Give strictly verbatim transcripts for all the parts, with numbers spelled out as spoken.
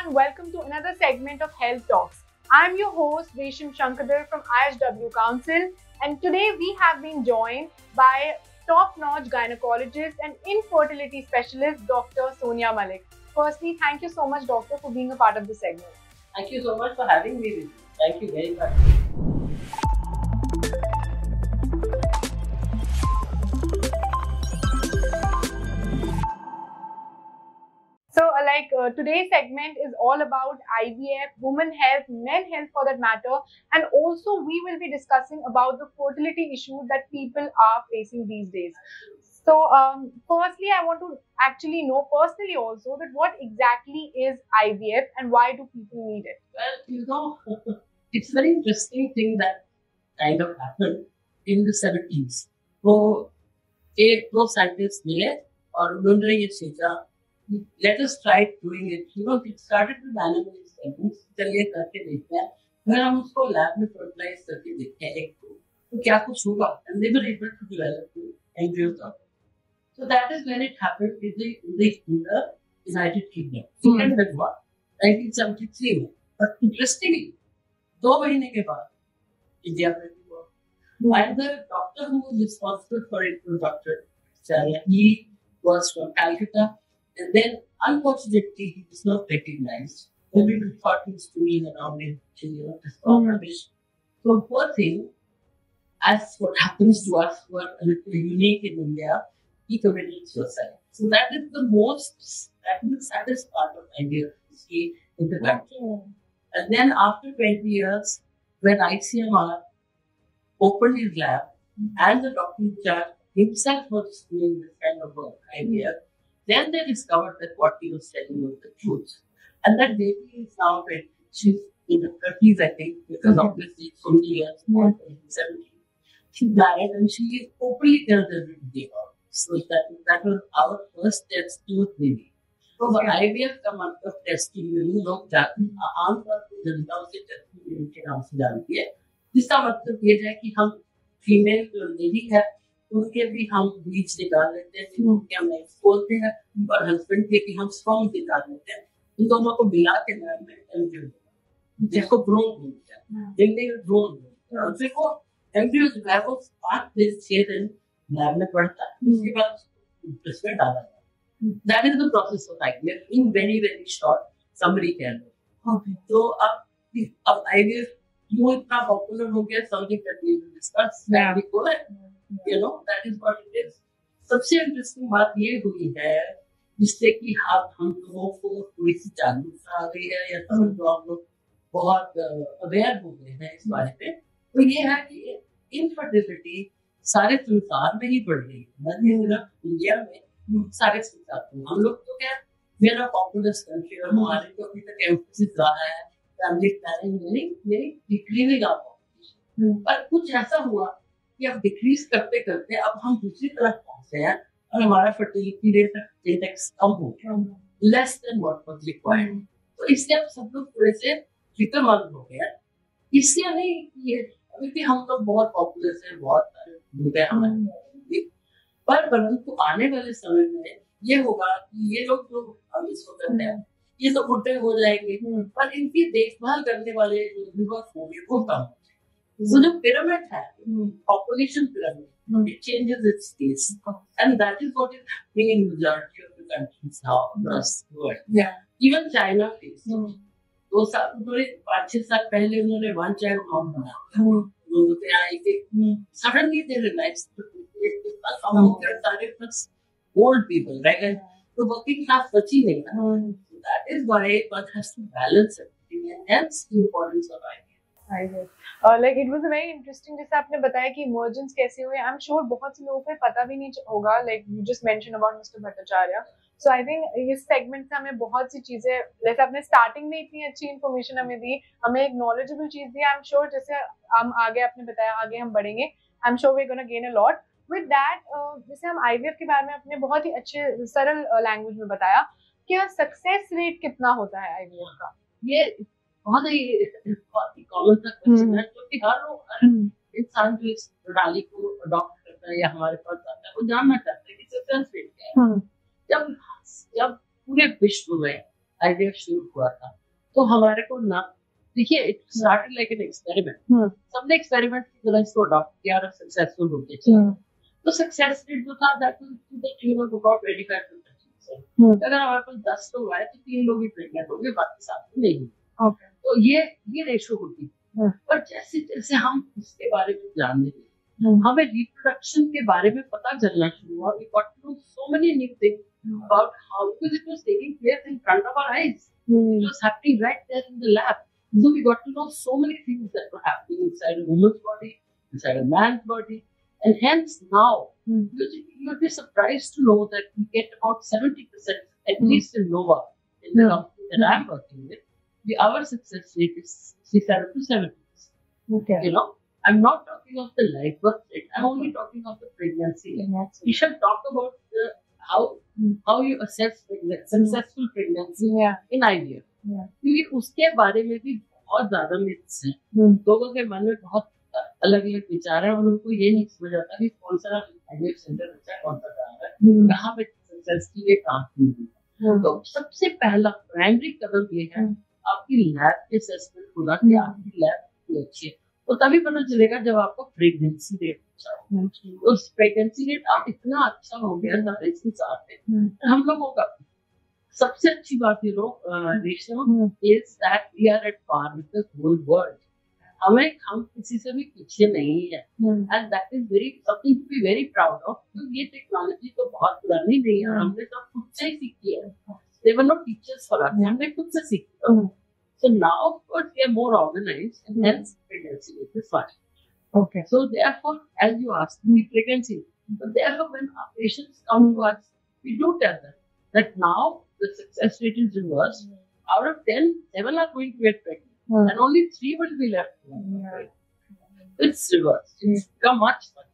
everyone, welcome to another segment of Health Talks. I'm your host Resham Shankadar from I S W Council, and today we have been joined by top-notch gynecologist and infertility specialist Doctor Sonia Malik. Firstly, thank you so much, Doctor, for being a part of the segment. Thank you so much for having me with you. Thank you very much. So, uh, like uh, today's segment is all about I V F, women health, men health for that matter, and also we will be discussing about the fertility issues that people are facing these days. So, um, firstly, I want to actually know personally also that what exactly is I V F and why do people need it? Well, you know, it's a very interesting thing that kind of happened in the seventies. वो एक दो scientist मिले और उन्होंने ये सोचा, let us try doing it. You know, it started with animal experiments. चलिए करके देखते हैं. अगर हम उसको लैब में फर्टिलाइज करके देखते हैं एक को, तो क्या कुछ होगा? And they were able to develop embryos. So that is when it happened in the in the, in the United Kingdom. England में हुआ nineteen seventy-three में. But interestingly, दो महीने के बाद इंडिया में हुआ. And the doctor who was responsible for it was Doctor Acharya. He was from Calcutta. And then, unfortunately, he was not recognized. Everybody thought he was doing around in you know, this rubbish. So, poor thing, as what happens to us who are a little unique in India, he committed suicide. So, that is the most, that is the saddest part of India, see, in the country. And then, after twenty years, when I C M R opened his lab, and the doctor in charge himself was doing this kind of work, I V F, then they discovered that what he was telling was the truth. And that baby is now, when she's in the thirties, I think, because mm-hmm. obviously so many years more, seventeen. She died and she openly tells everybody about it. So that, that was our first test tooth baby. So the I V F का मतलब testing में लोग जाते हैं आमतौर पर जनता से testing के नाम से जानती है जिसका मतलब ये है कि हम फीमेल जो लेडी है उनके भी हम बीज निकाल लेते हैं जिनके हम एग्स बोलते हैं और हस्बैंड के भी हम स्पर्म निकाल लेते हैं इन दोनों को मिला के लैब में एम्ब्रियो जिसको भ्रूण बोलते हैं जिनमें भ्रूण बोलते हैं और फिर वो एम्ब्रियो जो है वो पाँच से छह दिन लैब में पड़ता है उसके बाद उसमें डाला जाता है that is the process of IVF in very very short summary can तो अब अब आई वी एफ क्यों इतना पॉपुलर हो गया something that we will discuss because you know that is what it is. सबसे इंटरेस्टिंग बात ये हुई है जिससे कि आप हम लोगों को थोड़ी सी जागरूकता आ गई है या सब लोग बहुत अवेयर हो गए हैं इस बारे में तो ये है कि इनफर्टिलिटी सारे संसार में ही बढ़ रही है सिर्फ इंडिया में सारे संसार में हम लोग तो क्या मेरा पॉपुलर कंट्री और हमारे को अभी तक एम्फेसिस रहा है फैमिली प्लानिंग मेरी मेरी डिक्रीजिंग आप पर कुछ ऐसा हुआ कि अब डिक्रीज करते करते अब हम दूसरी तरफ पहुंचे हैं और हमारा फर्टिलिटी रेट इंडेक्स कम हो गया less than what was required तो इससे अब सब लोग थोड़े से फिक्रमंद हो गए इसलिए नहीं ये अभी भी हम लोग बहुत पॉपुलर है बहुत हो गए हमारे पर परंतु आने वाले समय में ये होगा कि ये लोग जो हम इसको करते हैं ये तो बुढ़े हो जाएंगे पर इनकी देखभाल करने वाले जो युवक होंगे वो कम So the pyramid has population pyramid. Mm. It changes its face, and that is what is happening in majority of the countries now across the world. Yeah. Even China faced. दो साल उन्होंने पाँच छह साल पहले उन्होंने one child norm बनाया. लोगों के आए कि suddenly they realized that हमारे सारे plus old people, right? तो working class बची नहीं ना. That is why one has to balance everything, and hence the importance of I V F. I guess. Uh, like it was a very interesting जैसे आपने बताया कि emergence कैसे हुए आई एम श्योर बहुत से लोगों को पता भी नहीं होगा like you just mention about mister Bhattacharya so I think इस सेगमेंट से हमें बहुत सी चीजें जैसे आपने स्टार्टिंग में इतनी अच्छी इन्फॉर्मेशन हमें दी हमें एक नॉलेजेबल चीज दी आई एम श्योर जैसे हम आगे आपने बताया आगे हम बढ़ेंगे I am sure we gonna gain a lot with that जैसे हम आई वी एफ के बारे में अपने बहुत ही अच्छे सरल लैंग्वेज में बताया कि सक्सेस रेट कितना होता है आई वी एफ का ये बहुत ही बहुत ही कॉमन सा क्वेश्चन है क्योंकि हर हर इंसान जो इस प्रणाली को अडॉप्ट करता है या हमारे पास आता है वो जानना चाहता है कि सक्सेस रेट क्या है जब जब पूरे विश्व में आइडिया शुरू हुआ था, तो हमारे को ना, देखिए it started like an experiment, सबने एक्सपेरिमेंट की तरह इसको अडॉप्ट किया और सक्सेसफुल होते चले। तो सक्सेस रेट जो था that was to the tune of about twenty five to thirty percent. अगर हमारे पास दस लोग आए तो तीन लोग ही प्रेग्नेंट होंगे, बाकी सात नहीं। ओके, तो ये ये रेशो होती है। पर जैसे जैसे हम इसके बारे में जानने लगे, हमें रिप्रोडक्शन के बारे में पता चलना शुरू हुआ। We got to know so many new things about how, because it was taking place in front of our eyes, it was happening right there in the lab. So we got to know so many things that were happening inside a woman's body, inside a man's body, and hence now mm. you'll be surprised to know that we get about seventy percent, at mm. least in Nova, in the mm. company that I'm working with, the our success rate is sixty-seven to seventy percent. Okay. You know, I'm not talking of the live birth rate. I'm only talking of the pregnancy rate. We shall talk about the, how mm. how you assess pregnancy, successful pregnancy yeah. in I V F. क्योंकि उसके बारे में भी बहुत ज्यादा myths हैं। लोगों के मन में बहुत अलग अलग विचार है और उनको ये नहीं समझ आता कि कौन सा आईवीएफ सेंटर अच्छा है, कौन सा खराब है, कहाँ पे सक्सेस की ये काम की है। तो सबसे पहला प्राइमरी कदम ये है आपकी लैब के असेसमेंट होगा कि आपकी लैब अच्छी है। तो तभी पता चलेगा जब आपको प्रेगनेंसी रेट अच्छा हो। उस प्रेगनेंसी रेट आप इतना अच्छा हो गया था इसके साथ में, हम लोगों का सबसे अच्छी बात ये लोग reason is that we are at par with the whole world. हमें हम किसी से भी पीछे नहीं है, and that is very something to be very proud of. तो ये टेक्नोलॉजी तो बहुत पुरानी नहीं है, हमने सब खुद से ही सीखी है। There were no teachers for us, हमने खुद से सीखी। So now of course we are more organised and hence pregnancy rate is fast. Okay, so therefore, as you asked me, pregnancy, but therefore when our patients come to us, we do tell them that now the success rate is reversed. Out of ten, seven are going to get pregnant, hmm. and only three will be left. Yeah. It's reversed. It's become much much.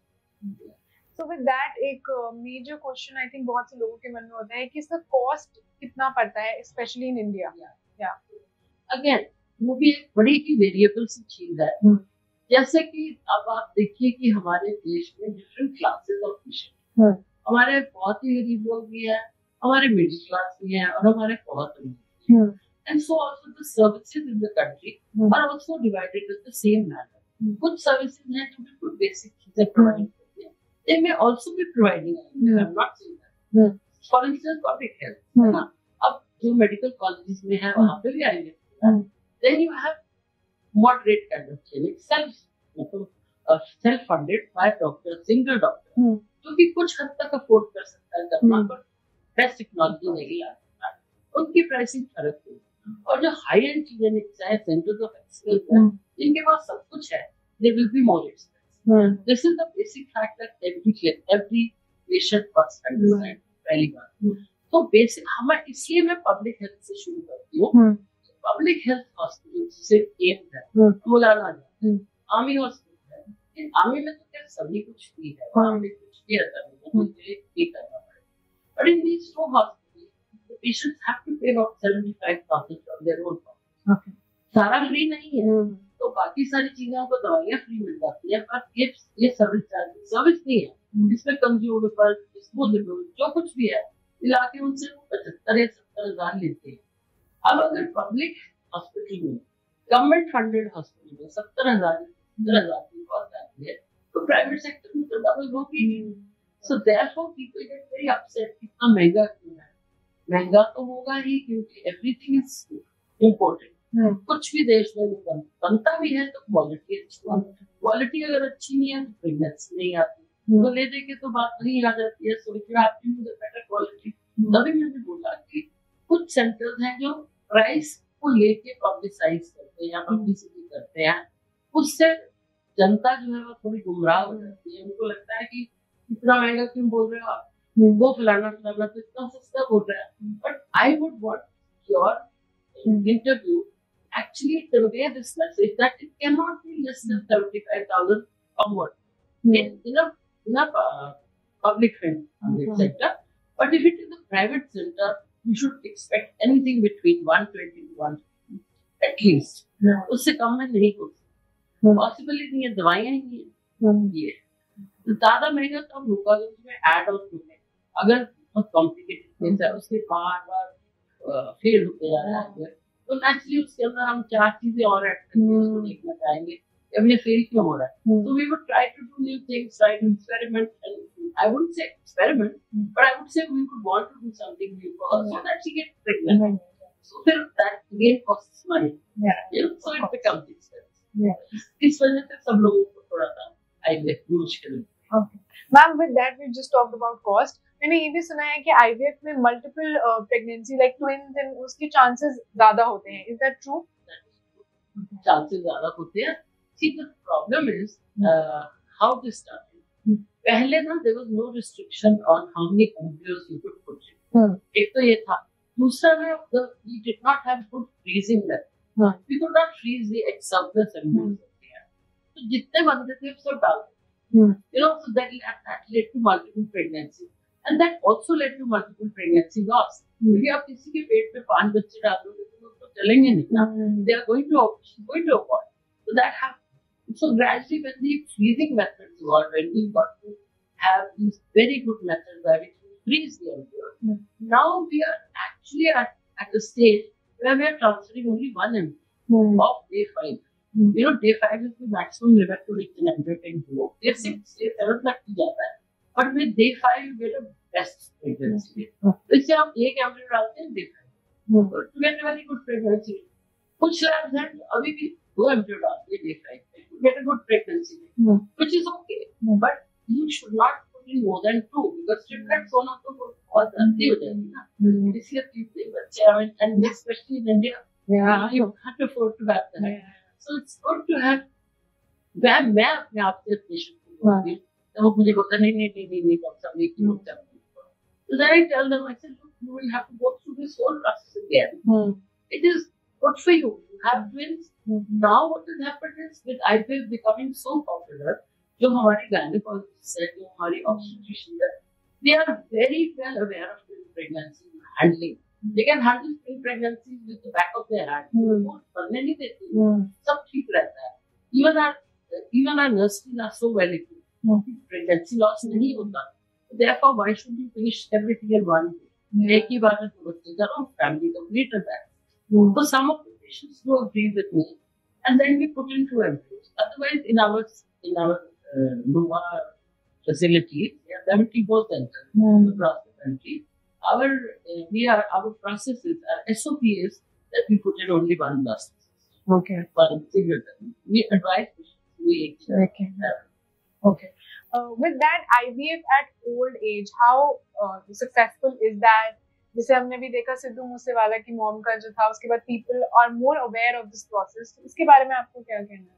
So with that, एक uh, major question I think बहुत से लोगों के मन में होता है कि इसका cost कितना पड़ता है, especially in India. Yeah. Yeah. Again, वो भी एक बड़ी ही variable सी चीज है। hmm. जैसे कि अब आप देखिए कि हमारे देश में डिफरेंट क्लासेस ऑफ पेशेंट, हमारे बहुत ही गरीब लोग भी हैं, हमारे मिडिल क्लास भी हैं और हमारे बहुत अमीर। And so also the services in the country are also divided in the same manner. कुछ सर्विसेज हैं जो बिल्कुल बेसिक चीजें प्रोवाइड करती हैं, they may also be providing, I am not saying that. For instance public health, है ना, अब जो मेडिकल कॉलेजेस में है वहां पे भी आएंगे। Then you have moderate kind of clinic, self मतलब self funded by doctor, single doctor, जो कि कुछ हद तक अफोर्ड कर सकता है करना, पर बेस्ट टेक्नोलॉजी नहीं ला सकता, उनकी प्राइसिंग फर्क होगी। और जो हाई एंड क्लिनिक्स है, सेंटर्स ऑफ एक्सीलेंस है, जिनके पास सब कुछ है, they will be more expensive. This is the basic fact that every every patient must understand पहली बात। तो बेसिक हमारे, इसलिए मैं पब्लिक हेल्थ से शुरू करती हूँ। पब्लिक हेल्थ हॉस्पिटल से एक है मुलाना, आर्मी हॉस्पिटल है। इन आर्मी में तो क्या सभी कुछ फ्री है, वहाँ में कुछ भी ऐसा नहीं है मुझे पे करना पड़े। But in these two hospital the patients have to pay about seventy five thousand from their own pocket. सारा फ्री नहीं है, तो बाकी सारी चीजों को दवाइयाँ फ्री मिल जाती है, पर ये ये सर्विस चार्ज सर्विस नहीं है। इसमें कंज्यूमेबल, डिस्पोजेबल जो कुछ भी है मिला के उनसे पचहत्तर या सत्तर हजार लेते हैं। अब अगर पब्लिक हॉस्पिटल में, गवर्नमेंट फंडेड हॉस्पिटल में सत्तर हजार सत्तर हजार की कॉस्ट आती है, तो प्राइवेट सेक्टर में तो डबल होगी। So therefore people get very upset, कितना महंगा क्यों है? महंगा तो होगा ही क्योंकि एवरीथिंग इज इम्पोर्टेंट। कुछ भी देश में बन, बनता भी है तो क्वालिटी अच्छी, क्वालिटी अगर अच्छी नहीं है तो प्रेगनेंसी नहीं आती, तो ले दे के तो बात नहीं आ जाती है। So if you have to the better quality, तभी मैंने बोला कि कुछ सेंटर्स हैं जो प्राइस को लेके पब्लिसाइज करते हैं या पब्लिसिटी करते हैं, उससे जनता जो है वो थोड़ी गुमराह हो जाती है। उनको लगता है कि इतना महंगा क्यों बोल रहे हो आप, वो फलाना फलाना तो इतना सस्ता बोल रहा है। But I would want your interview actually convey this message that it cannot be less than seventy-five thousand onward in, in a, in a uh, public sector. But if it is a private center, you should expect anything between one twenty to one fifty at least. उससे कम में नहीं हो सकता, possible ही नहीं है, दवाइयाँ ही नहीं है। ये ज्यादा महंगा तो होगा, उसमें एड ऑन होंगे। अगर बहुत कॉम्प्लिकेटेड केस है, उसके बार बार फेल होते जा रहा है, तो नेचुरली उसके अंदर हम चार चीजें और ऐड करके उसको देखना चाहेंगे कि अब ये फेल क्यों हो रहा है. So we would try to do new things, try to experiment, and I wouldn't say experiment, but I would say we would want to do something new for her so that she gets pregnant. So then that again costs money. Yeah. You know, so it becomes expensive. Yeah. इस वजह से सब लोगों को थोड़ा सा IVF मुश्किल है. Okay. Ma'am, with that we just talked about cost. मैंने ये भी सुना है कि I V F में multiple uh, pregnancy like twins and उसके chances ज़्यादा होते हैं. Is that true? Chances ज़्यादा होते हैं. See, the problem is uh, how this started. पहले ना there was no restriction on how many embryos you could put in. Hmm. एक तो ये था. दूसरा ना the we did not have good freezing method. Hmm. We could not freeze the eggs of the embryos. तो जितने बनते थे सब डाल. Hmm. You know, so that, that led to multiple pregnancies, and that also led to multiple pregnancy loss. क्योंकि आप किसी के पेट में पांच बच्चे डाल दोगे तो वो तो चलेंगे नहीं ना. They are going to going to abort. So that happened. So gradually, when the freezing methods evolved, when we got to have these very good methods by which we freeze the embryo, Mm. now we are actually at, at a stage where we are transferring only one embryo Hmm. of day five. Mm. You know, day five is the maximum limit to which an embryo can grow. Day six, day seven तक की जाता है. But with day five, you get a best pregnancy rate. Hmm. तो इससे हम एक embryo डालते हैं day five. Hmm. तो you get a very good pregnancy rate. कुछ labs हैं अभी भी दो embryo डालते हैं day five पे. You get a good pregnancy rate, Hmm. which is okay. Hmm. But you should not put in more than two because triplets होना तो बहुत जल्दी हो जाएगी ना. Hmm. इसलिए तीन बच्चे हैं, and especially in India, Yeah. you can't afford to have that. Yeah. So it's good to have. मैं मैं अपने आप से पेशेंट को बोलती हूँ, तो वो मुझे बोलता नहीं नहीं नहीं नहीं नहीं डॉक्टर साहब एक ही होता है. So then I tell them, I said, look, you will have to go through this whole process again. Hmm. It is good for you. You have twins. Hmm. Now what has happened is with I V F becoming so popular, जो हमारी gynecologists है, जो हमारी obstetricians है, they are very well aware of twin pregnancy handling. They can handle twin pregnancies with the back of their hand. Hmm. वो बनने नहीं देते. Hmm. सब ठीक रहता है. Even our even our nurses are so well equipped. Hmm. Pregnancy loss नहीं होता. Therefore, why should you finish everything in one day? Yeah. एक ही बार में दो बच्चे करो, family complete है that. Hmm. So some of the patients do agree with me, and then we put in two embryos. Otherwise, in our in our uh, Nova facility, we have seventy both centers Hmm. across the country. Our uh, we are our processes, our S O P is that we put in only one blastocyst, Okay. one single. We advise patients we Okay. Okay. Uh, with that I V F at old age, how uh, successful is that? जैसे हमने भी देखा सिद्धू मूसेवाला की mom का जो था, उसके बाद people are more aware of this process. इसके बारे में आपको क्या कहना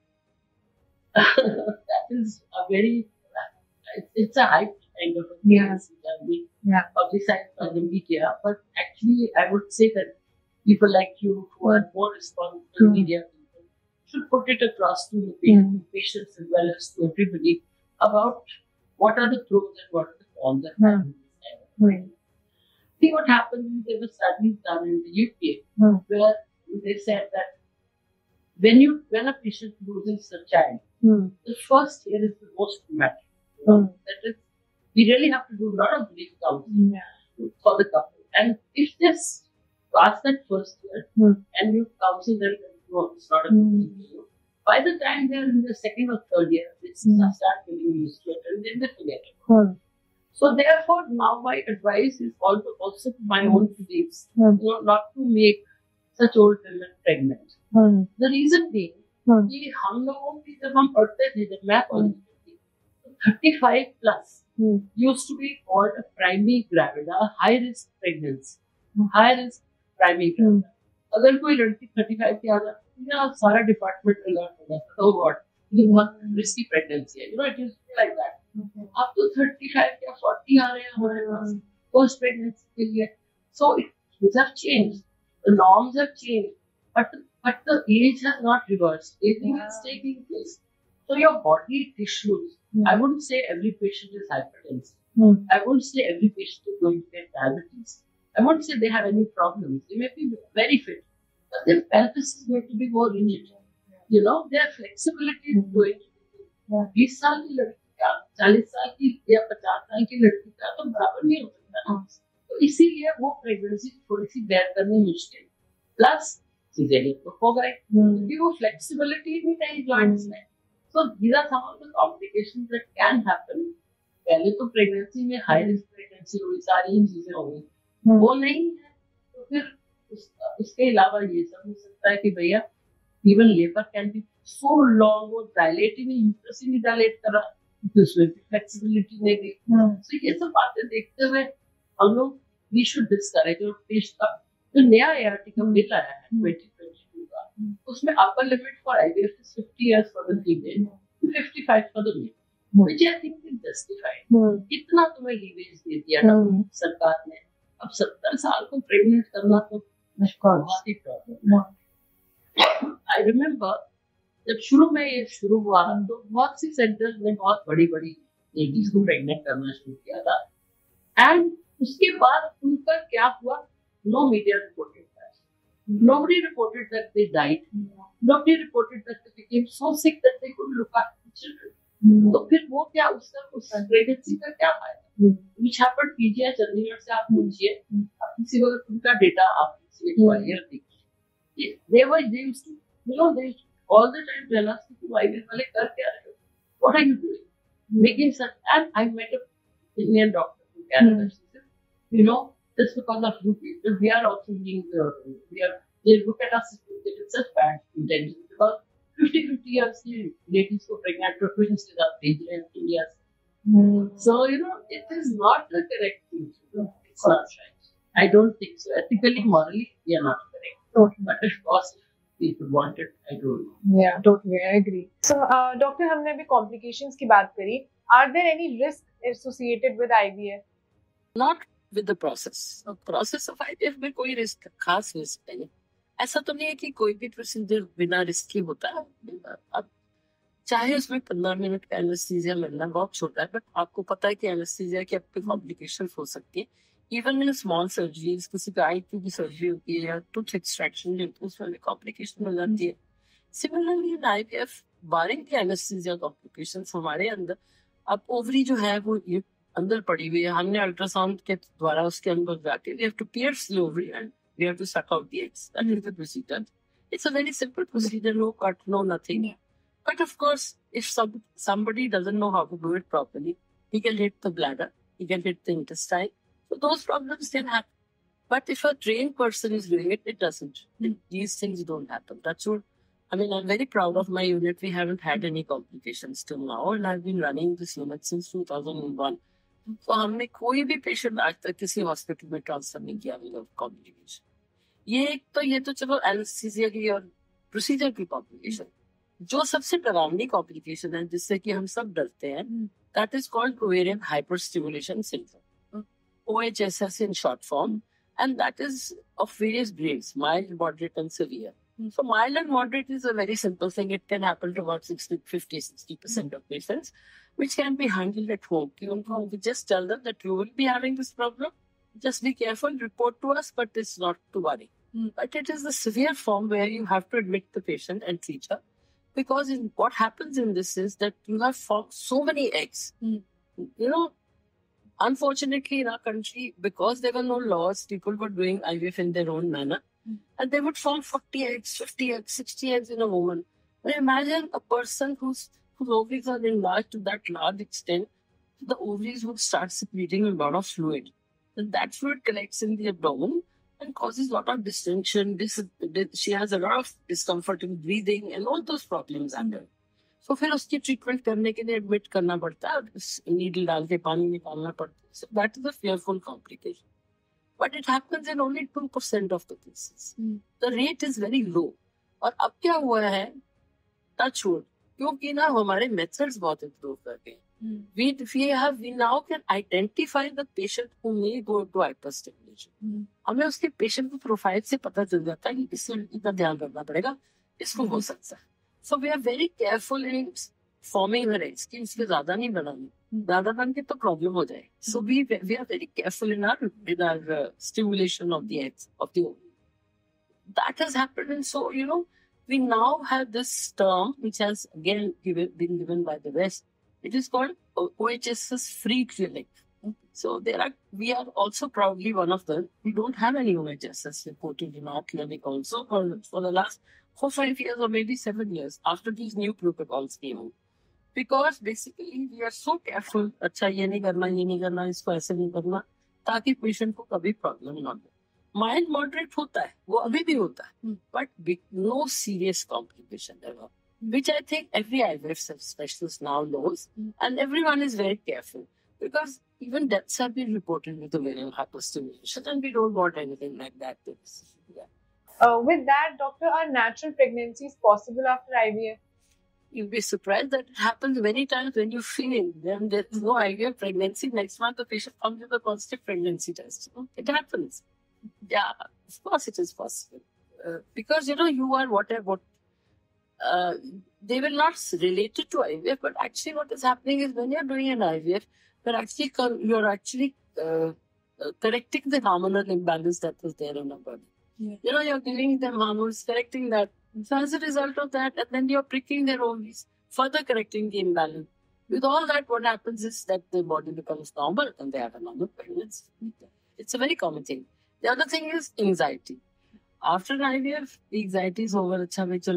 है? That is a very it's, it's a hype kind of a Yeah. thing. Yeah. Publicized by the media, but actually I would say that people like you who are more responsible Hmm. media people should put it across to the pa- Hmm. patients as well as to everybody about what are the pros and what are the cons that Hmm. happen in this kind of Hmm. See what happens. There were studies done in the U K Hmm. where they said that when you when a patient loses a child, Hmm. the first year is the most traumatic. Hmm. That is, we really have to do a lot of grief counseling Yeah. for the couple. And if this pass that first year Hmm. and you counsel them, no, it's not a Hmm. good thing to do. By the time they're in the second or third year, they Hmm. start getting used to it and then they forget it. Hmm. So therefore, now my advice is also also to my own beliefs, Hmm. you know, not to make such old women pregnant. Hmm. The reason being, Hmm. कि हम लोगों की जब हम पढ़ते थे, जब मैं कॉलेज में थी, तो thirty-five plus Hmm. used to be called a primary gravida, high risk pregnancy, Hmm. high risk primary Hmm. gravida. अगर कोई लड़की thirty-five की आ जाती है ना, सारा डिपार्टमेंट अलर्ट हो जाता है, oh God, ये बहुत risky pregnancy है, you know, it is like that. Okay. अब तो thirty-five या forty आ रहे हैं हमारे पास post pregnancy के लिए. So it, things have changed, the norms have changed, but but the age has not reversed. Aging is taking place. So your body tissues. Hmm. I wouldn't say every patient is hypertensive. Hmm. I wouldn't say every patient is going to get diabetes. I won't say they have any problems. They may be very fit, but their pelvis is going to be more rigid. You know, their flexibility is going to be. Yeah. बीस साल की लड़की का, चालीस साल की या पचास साल की लड़की का तो बराबर नहीं हो सकता ना. तो इसीलिए वो प्रेगनेंसी थोड़ी सी बेयर करनी मुश्किल, प्लस सीजरियन तो हो गए क्योंकि वो फ्लेक्सिबिलिटी नहीं रही जॉइंट्स में। So these are some of the complications that can happen. पहले तो प्रेगनेंसी में हाई रिस्क प्रेगनेंसी हुई, सारी चीजें हो गई, वो नहीं है तो फिर उस, उसके अलावा ये सब हो सकता है कि भैया even labour can be so long, वो डायलेट ही नहीं, यूट्रस ही नहीं डायलेट करा, उसमें फ्लेक्सिबिलिटी नहीं दी। तो ये सब बातें देखते हुए हम लोग वी शुड डिस्करेज। और देश का जो नया एआरटी का बिल आया है ट्वेंटी ट्वेंटी टू का, उसमें upper limit for IVF is fifty years for the female, fifty five for the male, which I think is justified. इतना तुम्हें लीवेज दे दिया ना सरकार ने, अब सत्तर साल को प्रेग्नेंट करना तो बहुत ही प्रॉब्लम। आई रिमेम्बर जब शुरू में ये शुरू हुआ तो बहुत सी सेंटर्स ने बहुत बड़ी बड़ी लेडीज को प्रेग्नेंट करना शुरू किया था, एंड उसके बाद उनका क्या हुआ, no media reported that, nobody reported that they died, nobody reported that they became so sick that they couldn't look after children. तो फिर वो क्या, उसका उस प्रेगनेंसी का क्या फायदा? which happened पीजीआई चंडीगढ़ से आप पूछिए, आप किसी को उनका डेटा आप ईयर देखिए, they were they used to, you know, they all the time tell us कि तुम आईवीएफ वाले कर क्या रहे हो, what are you doing, making such, and I met a Indian doctor in Canada, she said, you know, just because of you people, we are also being, uh, we are, they look at us with such bad intentions because fifty fifty years की ladies को pregnant to twins के साथ भेज रहे हैं India से. So you know, it is not the correct thing to do. It's not right. I don't think so. Ethically, morally, we are not correct. Totally. But of course, if people want it, I don't know. Yeah, totally. I agree. So, uh, doctor, हमने अभी complications की बात करी. Are there any risks associated with I V F? Not with the process. The process of I V F में कोई risk, खास risk नहीं. ऐसा तो नहीं है कि कोई भी प्रोसीजर बिना रिस्क की होता है. अब चाहे उसमें पंद्रह मिनट का एनेस्थीसिया मिलना बहुत छोटा है, बट आपको पता है कि एनेस्थीसिया की आपके कॉम्प्लिकेशन हो सकती है. इवन इन स्मॉल सर्जरीज, किसी का आई की सर्जरी होती है या टूथ एक्सट्रैक्शन होती है, उसमें कॉम्प्लिकेशन मिल जाती है. सिमिलरली इन आईवीएफ, बारिंग की एनेस्थीसिया कॉम्प्लिकेशंस हमारे अंदर, अब ओवरी जो है वो ये अंदर पड़ी हुई है, हमने अल्ट्रासाउंड के द्वारा उसके अंदर जाके we have to pierce the ovary and we have to suck out the eggs. That is the procedure. It's a very simple procedure, no cut, no nothing. But of course, if some, somebody doesn't know how to do it properly, he can hit the bladder, he can hit the intestine. So those problems can happen. But if a trained person is doing it, it doesn't. These things don't happen. That's what, I mean, I'm very proud of my unit. We haven't had any complications till now, and I've been running this unit since two thousand one. So हमने कोई भी patient आज तक किसी hospital में transfer नहीं किया without complication. ये एक तो ये तो चलो एनेस्थीसिया की और प्रोसीजर की कॉम्प्लिकेशन. जो सबसे डरावनी कॉम्प्लिकेशन है जिससे कि हम सब डरते हैं, that is called ovarian hyperstimulation syndrome, O H S S in short form, and that is of various grades, mild, moderate, and severe. So mild and moderate is a very simple thing. It can happen to about sixty, fifty, sixty percent of patients, which can be handled at home. We just tell them that you will be having this problem. Just be careful, report to us, but it's not to worry. Mm. But it is the severe form where you have to admit the patient and treat her. Because in, what happens in this is that you have formed so many eggs. Mm. You know, unfortunately in our country, because there were no laws, people were doing I V F in their own manner. Mm. And they would form forty eggs, fifty eggs, sixty eggs in a woman. Now imagine a person whose, whose ovaries are enlarged to that large extent, the ovaries would start secreting a lot of fluid. And that fluid collects in the abdomen and causes a lot of distension. This, she has a lot of discomfort in breathing and all those problems under. So फिर उसकी treatment करने के लिए admit करना पड़ता है, needle डाल के पानी निकालना पड़ता है. So that is a fearful complication. But it happens in only two percent of the cases. Mm. The rate is very low. और अब क्या हुआ है, touch wood, क्योंकि ना हमारे methods बहुत improve कर गए. Mm. We, we have, we now can identify the patient who may go to hyperstimulation. Mm. हमें उसके patient की प्रोफाइल से पता चल जाता है कि इससे इतना ध्यान रखना पड़ेगा, इसको हो सकता है. So we are very careful in forming her eggs कि इसके ज़्यादा नहीं बनानी, ज़्यादा बन के तो problem हो जाए. So we we are very careful in our in our uh, stimulation of the eggs of the ovum. That has happened, and so you know we now have this term which has again given, been given by the West. It is called O H S S free clinic. So there are, we are also proudly one of them. We don't have any O H S S reported in our clinic also for, for the last four, five years or maybe seven years after these new protocols came out. Because basically we are so careful, अच्छा ये नहीं करना, ये नहीं करना, इसको ऐसे नहीं करना, ताकि पेशेंट को कभी प्रॉब्लम ना हो. माइल्ड मॉडरेट होता है, वो अभी भी होता है, but no serious complication ever, which I think every I V F specialist now knows, and everyone is very careful because even deaths have been reported with ovarian hyperstimulation, and we don't want anything like that. Yeah. Uh, with that, doctor, are natural pregnancies possible after I V F? You'll be surprised that it happens many times when you feel then there's no I V F pregnancy. Next month, the patient comes with a positive pregnancy test. It happens. Yeah, of course it is possible. Uh, because, you know, you are whatever, what, uh, they will not relate it to I V F, but actually what is happening is when you're doing an I V F, you're actually, you're actually uh, uh, correcting the hormonal imbalance that was there in our body. Yeah. You know, you're giving them hormones, correcting that. So as a result of that, and then you're pricking their ovaries, further correcting the imbalance. With all that, what happens is that the body becomes normal and they have a normal pregnancy. It's a very common thing. The other thing is anxiety. After an I V F, the anxiety is over.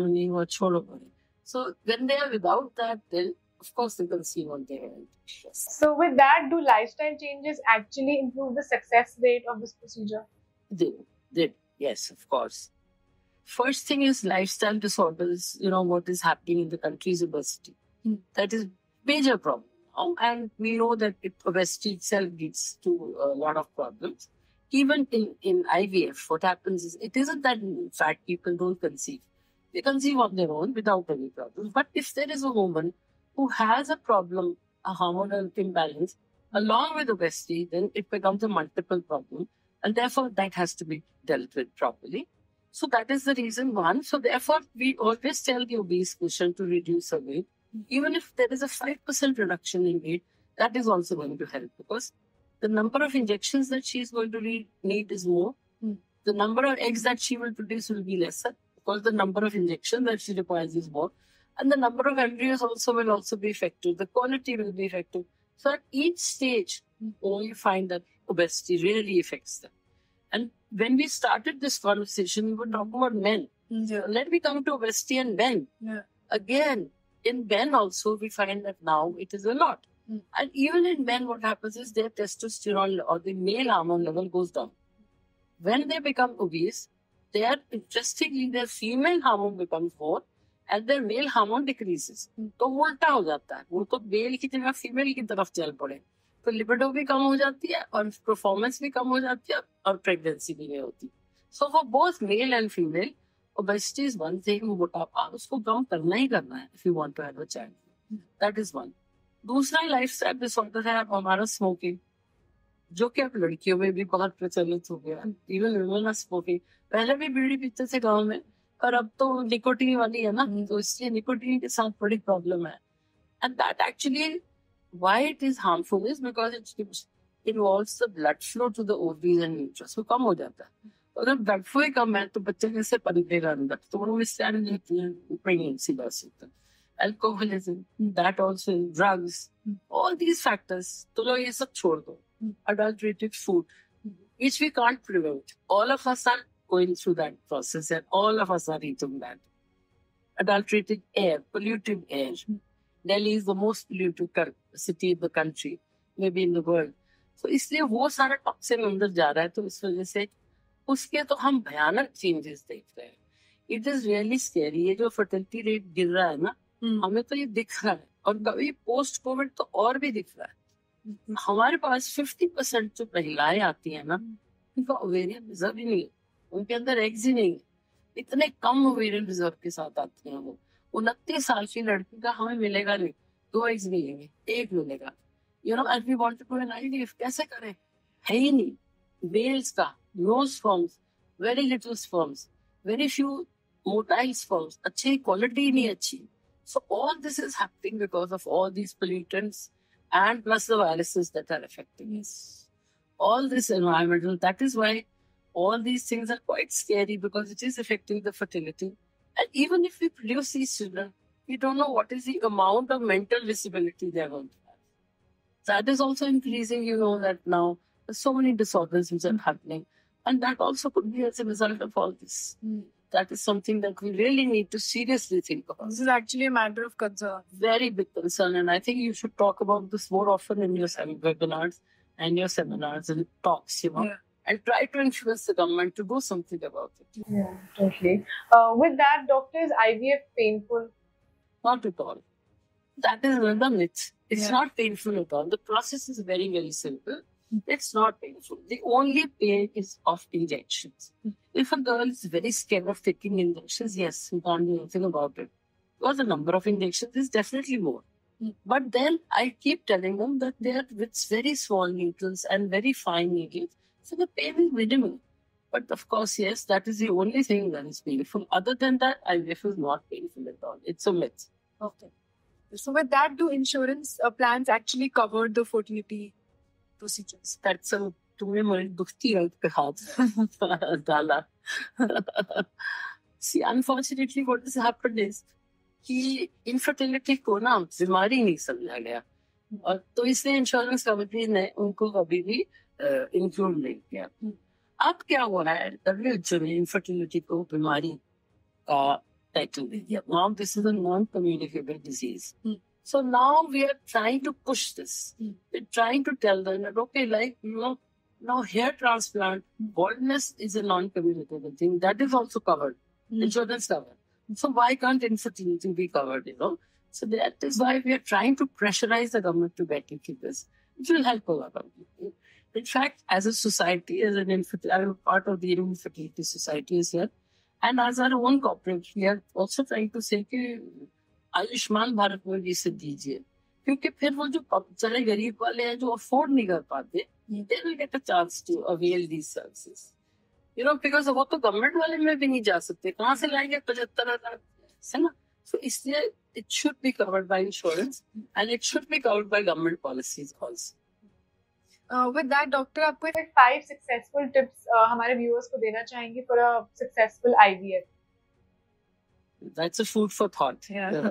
So when they are without that, then of course they can see what they want. So with that, do lifestyle changes actually improve the success rate of this procedure? They did, yes, of course. First thing is lifestyle disorders. You know what is happening in the country is obesity. Hmm. That is major problem. And we know that it, obesity itself leads to a lot of problems. Even in, in I V F, what happens is, it isn't that fat people don't conceive. They conceive on their own without any problems. But if there is a woman who has a problem, a hormonal imbalance, along with obesity, then it becomes a multiple problem. And therefore, that has to be dealt with properly. So that is the reason one. So therefore, we always tell the obese patient to reduce her weight. Even if there is a five percent reduction in weight, that is also going to help because the number of injections that she is going to need is more. Mm. The number of eggs that she will produce will be lesser because the number of injections that she requires is more. And the number of embryos also will also be affected. The quality will be affected. So at each stage, mm. you find that obesity really affects them. And when we started this conversation, we were talking about men. Yeah. Let me come to obesity and men. Yeah. Again, in men also, we find that now it is a lot. Mm. And even in men, what happens is their testosterone or the male hormone level goes down. When they become obese, their, interestingly, their female hormone becomes more and their male hormone decreases. Mm. तो वो उल्टा हो जाता है. वो तो mail की जगह फीमेल की तरफ चल पड़े. तो लिबिडो भी कम हो जाती है और परफॉर्मेंस भी कम हो जाती है और प्रेगनेंसी भी नहीं होती. So for both male and female, obesity is one thing. मोटापा उसको कम करना ही करना है if you want to have a child. That is one. दूसरा लाइफस्टाइल डिसऑर्डर है हमारा स्मोकिंग, जो कि अब लड़कियों में भी बहुत प्रचलित हो गया. Even women are smoking. पहले भी बीड़ी पीते थे गांव में, पर अब तो निकोटीन वाली है ना, तो इसलिए निकोटीन के साथ बड़ी प्रॉब्लम है. And that actually why it is harmful is because it involves the blood flow to the ovaries and uterus. वो कम हो जाता है. अगर ब्लड फ्लो ही कम है तो बच्चे कैसे पनपेगा अंदर, तो वो प्रेगनेंसी लॉस होता है. Alcoholism, that also, drugs, all these factors. तो लोग ये सब छोड़ दो. Adulterated food, which we can't prevent. All of us are going through that process and all of us are eating that. Adulterated air, polluted air. Delhi is the most polluted city in the country, maybe in the world. So इसलिए वो सारा toxin अंदर जा रहा है, तो इस वजह से उसके तो हम भयानक चेंजेस देख रहे हैं. It is really scary. ये जो fertility rate गिर रहा है ना, Hmm. हमें तो ये दिख रहा है और कभी पोस्ट कोविड तो और भी दिख रहा है. hmm. हमारे पास पचास परसेंट जो महिलाएं आती हैं ना, उनका ओवेरियन रिजर्व ही नहीं है, उनके अंदर एग्स ही नहीं है. इतने कम ओवेरियन रिजर्व के साथ आती हैं वो. उनतीस साल की लड़की का हमें मिलेगा नहीं, दो एग्स मिलेंगे, एक मिलेगा. You know and we want to do an IVF. कैसे करें? है ही नहीं. मेल्स का no sperms, very little sperms, very few motile sperms, अच्छी क्वालिटी नहीं अच्छी. So all this is happening because of all these pollutants and plus the viruses that are affecting us. All this environmental, that is why all these things are quite scary because it is affecting the fertility. And even if we produce these children, we don't know what is the amount of mental disability they are going to have. that is also increasing. You know that now there's so many disorders which are happening, and that also could be as a result of all this. Mm. That is something that we really need to seriously think about. This is actually a matter of concern. Very big concern, and I think you should talk about this more often in your webinars and your seminars and talks, you know, yeah. and try to influence the government to do something about it. Yeah, totally. Uh, with that, doctor, is I V F painful? Not at all. That is another myth. It's yeah. not painful at all. The process is very, very simple. It's not painful. The only pain is of injections. If a girl is very scared of taking injections, yes, you can't do anything about it. Because the number of injections is definitely more. But then I keep telling them that they are with very small needles and very fine needles. So the pain is minimal. But of course, yes, that is the only thing that is painful. Other than that, I V F is not painful at all. It's a myth. Okay. So with that, do insurance uh, plans actually cover the fertility procedures? That's a तुम्हें मेरी दुखती है पे हाथ डाला. See, unfortunately, what has happened is कि infertility को ना बीमारी नहीं समझा गया, और तो इसलिए इंश्योरेंस कंपनी ने उनको कभी भी इंक्लूड नहीं किया. अब क्या हो रहा है, डब्ल्यूएचओ ने infertility को बीमारी का टाइटल दे दिया. Now this is a non-communicable disease. Hmm. So now we are trying to push this. Mm. We're trying to tell them that, okay, like, you know, now hair transplant, baldness is a non-communicable thing. That is also covered. Mm. Insurance covered. So why can't infertility be covered, you know? So that is why we are trying to pressurize the government to get into this. It will help a lot of people. In fact, as a society, as an infertility, I'm part of the infertility society is here. And as our own corporate, we are also trying to say that Ayushman Bharat में भी इसे दीजिए, क्योंकि फिर वो जो बेचारे गरीब वाले हैं जो अफोर्ड नहीं कर पाते, they will get a chance to avail these services, you know, because वो तो गवर्नमेंट वाले में भी नहीं जा सकते, कहाँ से लाएंगे पचहत्तर हजार, है ना? So इसलिए it should be covered by insurance and it should be covered by government policies also. Uh, with that, doctor, आपको five successful tips uh, हमारे viewers को देना चाहेंगे for a successful I V F? That's a food for thought. Yeah.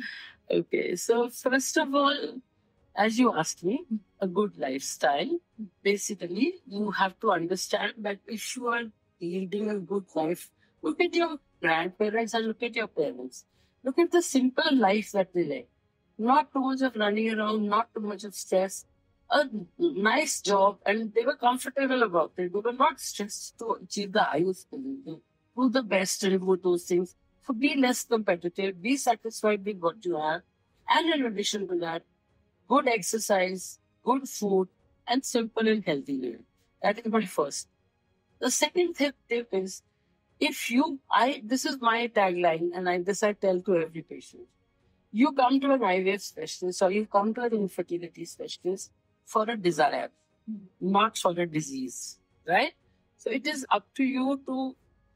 Okay, so first of all, as you asked me, a good lifestyle. Basically, you have to understand that if you are leading a good life, look at your grandparents and look at your parents. Look at the simple life that they led. Not too much of running around, not too much of stress. A nice job, and they were comfortable about it. They were not stressed to achieve the highest position. Do the best and do those things. So be less competitive, be satisfied with what you have. And in addition to that, good exercise, good food, and simple and healthy living. That is my first. The second tip, tip is, if you, I, this is my tagline, and I, this I tell to every patient. You come to an I V F specialist or you come to an infertility specialist for a desire, not for a disease, right? So it is up to you to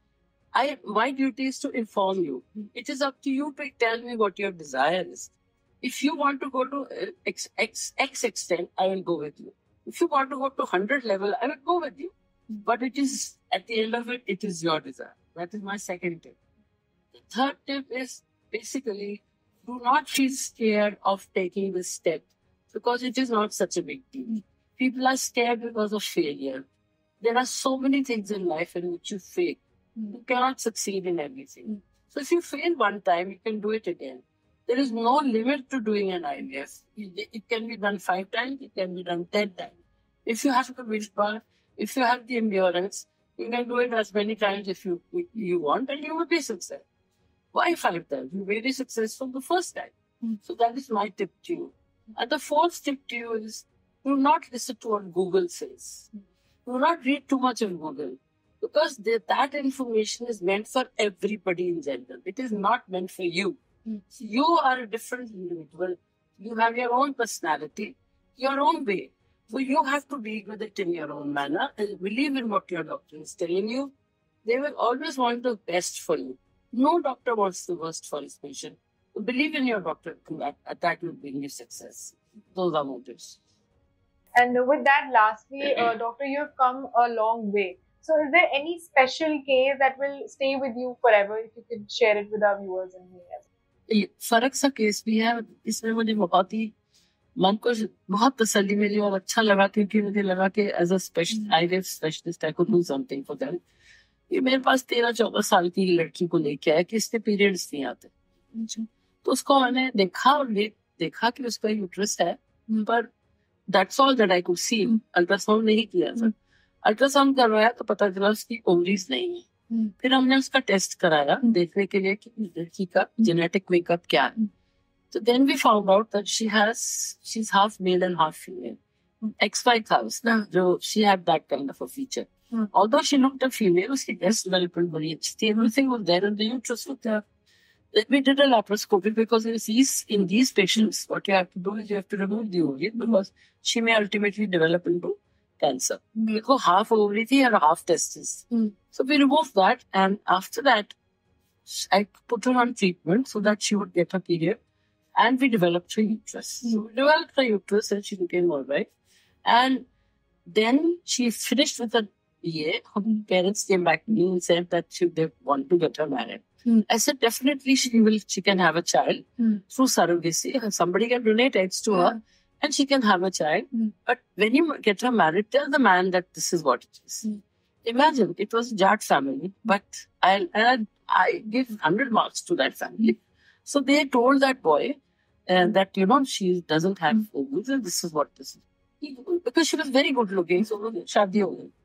I, my duty is to inform you. It is up to you to tell me what your desire is. If you want to go to X, X, X extent, I will go with you. If you want to go to one hundred level, I will go with you. But it is, at the end of it, it is your desire. That is my second tip. The third tip is basically, do not feel scared of taking this step because it is not such a big deal. People are scared because of failure. There are so many things in life in which you fail. You cannot succeed in everything. So if you fail one time, you can do it again. There is no limit to doing an I V F. It can be done five times, it can be done ten times. If you have the willpower, if you have the endurance, you can do it as many times if you you want, and you will be successful. Why five times? You will be successful the first time. Mm. So that is my tip to you. And the fourth tip to you is, do not listen to what Google says. Do not read too much of Google. Because the, that information is meant for everybody in general. It is not meant for you. Mm. So you are a different individual. You have your own personality, your own way. So you have to deal with it in your own manner and believe in what your doctor is telling you. They will always want the best for you. No doctor wants the worst for his patient. So believe in your doctor. That, that will bring you success. Those are motives. And with that, lastly, uh, doctor, you have come a long way. So is there any special case that will stay with you forever? If you could share it with our viewers and me as well. फर्क सा case भी है, इसमें मुझे बहुत ही मन को बहुत तसल्ली मिली और अच्छा लगा, क्योंकि मुझे लगा कि as a special IVF specialist I could do something for them. ये मेरे पास तेरह चौदह साल की लड़की को लेके आया कि इसके पीरियड्स नहीं आते, तो उसको मैंने देखा और देखा कि उसका यूट्रस है, पर that's all that I could see. Ultrasound नहीं किया था, अल्ट्रासाउंड करवाया तो पता चला उसकी ओवरीज नहीं है। फिर हमने उसका टेस्ट कराया देखने के लिए कि लड़की का जेनेटिक मेकअप क्या है। So then we found out that she has, she's half male and half female. X Y था उसका, जो she had that kind of a feature. Hmm. Although she looked a female, उसकी breast development very अच्छी थी. Everything was there and the uterus was there. Then we did a laparoscopy because in these, in these patients, what you have to do is you have to remove the ovary because she may ultimately develop into cancer. देखो half ovary थी और half testis. Hmm. So we removed that, and after that, I put her on treatment so that she would get her period. And we developed her uterus. So we developed her uterus and she became all right. And then she finished with her B A. Her parents came back to me and said that she, they want to get her married. Hmm. I said, definitely she will, she can have a child hmm. through surrogacy. Somebody can donate eggs to her yeah. and she can have a child. Hmm. But when you get her married, tell the man that this is what it is. Hmm. Imagine, it was a Jat family, but I, and I, I give one hundred marks to that family. So they told that boy, and that, you know, she doesn't have ovaries and this is what this is. Because she was very good looking, so shadi ho gayi.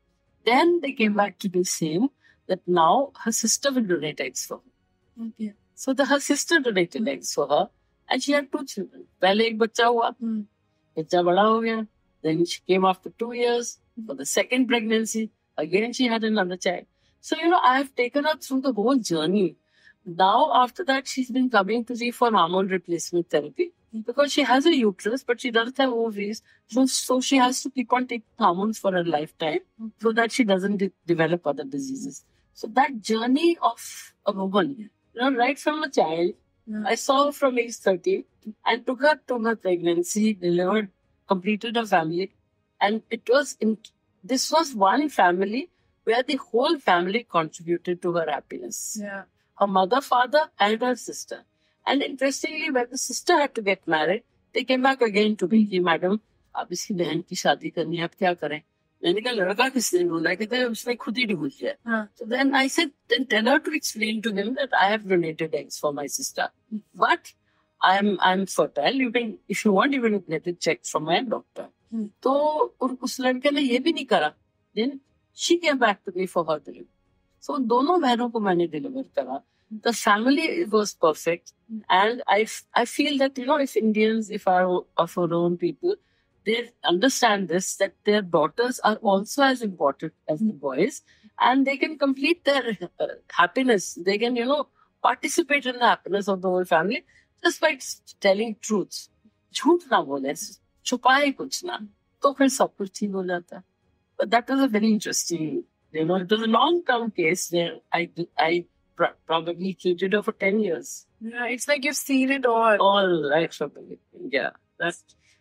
Then they came back to me saying that now her sister will donate eggs for her. Okay. So the, her sister donated mm. eggs for her and she had two children. Pehle ek bachcha hua, mm. bachcha bada ho gaya. Then she came after two years for the second pregnancy. Again she had another child. So, you know, I have taken her through the whole journey. Now, after that, she's been coming to me for hormone replacement therapy because she has a uterus, but she doesn't have ovaries. So, so she has to keep on taking hormones for her lifetime so that she doesn't de- develop other diseases. So that journey of a woman, you know, right from a child, yeah. I saw her from age thirteen and took her to her pregnancy, delivered, completed her family. And it was, in, this was one family where the whole family contributed to her happiness. Yeah. Her mother, father, and her sister. And interestingly, when the sister had to get married, they came back again to me. कि madam, अब इसकी बहन की शादी करनी है, अब क्या करें? मैंने कहा लड़का किसने ढूंढा? कहते उसने खुद ही ढूंढ लिया. So then I said, then tell her to explain to him that I have donated eggs for my sister, but I'm I'm fertile. You can, if you want, you can get it checked from my doctor. तो उस लड़के ने ये भी नहीं करा. Then she came back to me for her delivery. So दोनों बहनों को मैंने डिलीवर करा. The family was perfect, and I, I feel that, you know, if Indians, if our of our own people, they understand this, that their daughters are also as important as the boys, and they can complete their uh, happiness. They can, you know, participate in the happiness of the whole family just by telling truths. झूठ ना बोले, छुपाए कुछ ना, तो फिर सब कुछ ठीक हो जाता है. But that was a very interesting, you know, it was a long-term case there. I I. probably treated her for ten years. Yeah, it's like you've seen it all. All right from the beginning. Yeah, that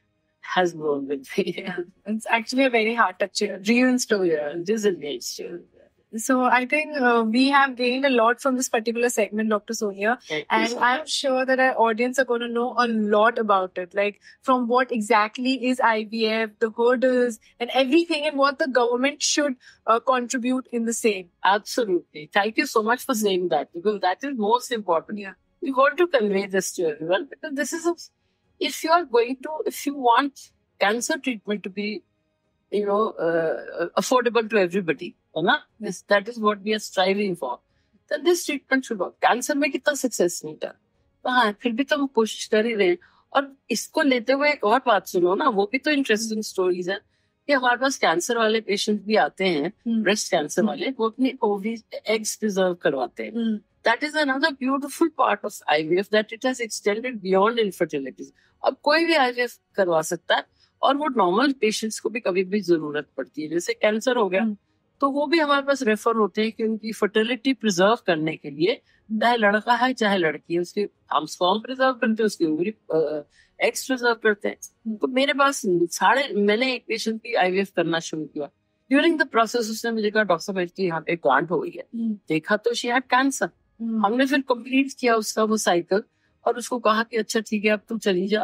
has grown with me. Yeah. It's actually a very heart-touching, real story. Yeah, it is a great story. So I think uh, we have gained a lot from this particular segment, Doctor Sonia. And I'm sure that our audience are going to know a lot about it. Like from what exactly is I V F, the hurdles and everything, and what the government should uh, contribute in the same. Absolutely. Thank you so much for saying that, because that is most important. Yeah. We want to convey this to everyone, because this is, a, if you are going to, if you want cancer treatment to be, you know, uh, affordable to everybody, ना? This, that is what we are striving for. Then this treatment should work. Cancer में कितना success नहीं था, तो हाँ फिर भी तो हम कोशिश कर ही रहे हैं. और इसको लेते हुए एक और बात सुनो ना, वो भी तो इंटरेस्टिंग स्टोरीज है कि हमारे पास कैंसर वाले पेशेंट भी आते हैं, ब्रेस्ट कैंसर वाले, वो अपनी ओवरीज एग्स प्रिजर्व करवाते हैं. That is another beautiful part of I V F, that it has extended beyond infertility. अब कोई भी I V F करवा सकता है, और वो नॉर्मल पेशेंट्स को भी कभी भी जरूरत पड़ती है. जैसे कैंसर हो गया, तो वो भी हमारे पास रेफर होते हैं कि उनकी फर्टिलिटी प्रिजर्व करने के लिए, चाहे लड़का है चाहे लड़की है, उसके हम स्पर्म प्रिजर्व करते हैं, उसकी ओवरी एग्स प्रिजर्व करते हैं. तो मेरे पास साढ़े, मैंने एक पेशेंट की आईवीएफ करना शुरू किया. ड्यूरिंग द प्रोसेस उसने मुझे कहा, डॉक्टर साहब की यहाँ पे ग्रांट हो गई है. देखा तो शी हैड कैंसर. हमने फिर कंप्लीट किया उसका वो साइकिल, और उसको कहा कि अच्छा ठीक है अब तू चली जा,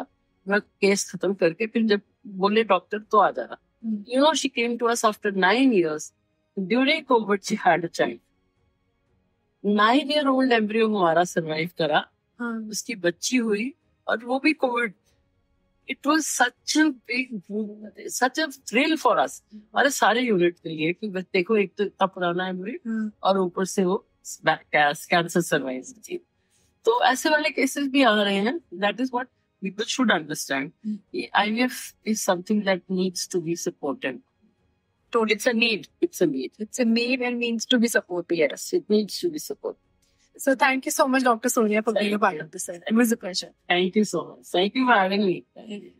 मैं केस खत्म करके फिर जब बोले डॉक्टर तो आ जाना, you know she came to us after nine years during covid she had a child. Nine year old embryo हमारा सरवाइव करा, उसकी बच्ची हुई और वो भी covid. It was such a big such a thrill for us, हमारे सारे यूनिट के लिए कि बस देखो एक तो इतना पुराना एम्ब्रियो और ऊपर से वो कैंसर सरवाइव थी। तो ऐसे वाले केसेस भी आ रहे हैं। That is what people should understand. I V F is something that needs to be supported. Totally. It's a need. It's a need. It's a need and needs to be supported. Yes, it needs to be supported. So thank you so much, Doctor Sonia, for being a part of this. It was a pleasure. Thank you so much. Thank you for having me.